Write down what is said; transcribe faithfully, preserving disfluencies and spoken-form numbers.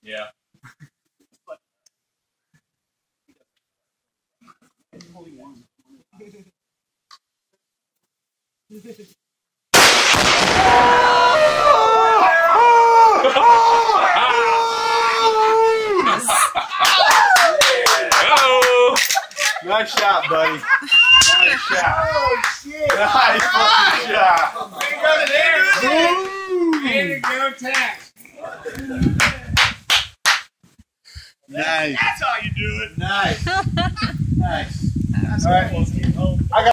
Yeah. Nice shot, buddy. Nice shot. Oh, shit. Nice fucking shot. Way to go, Tannerite. Way to go, Tax. Nice. That's how you do it. Nice. Nice. All right. I got